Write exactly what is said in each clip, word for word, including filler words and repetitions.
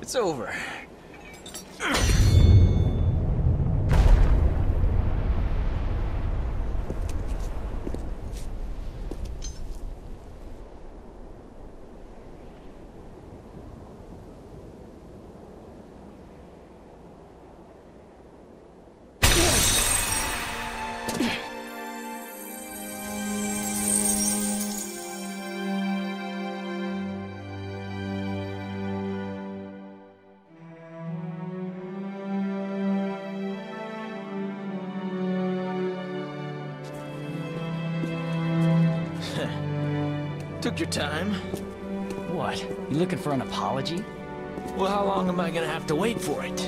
It's over. Took your time. What? You looking for an apology? Well, how long am I gonna have to wait for it?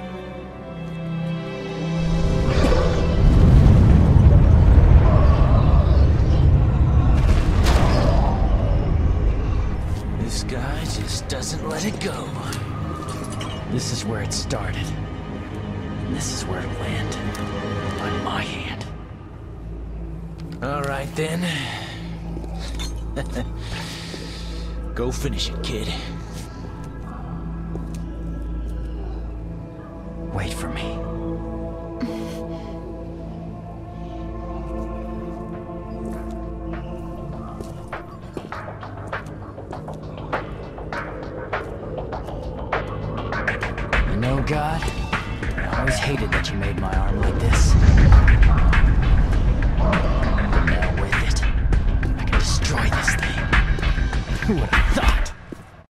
This guy just doesn't let it go. This is where it started. And this is where it landed. On my hand. All right, then. Go finish it, kid. Wait for me. You know, God, I always hated that you made my arm like this. Now with it, I can destroy this thing. Who would have thought?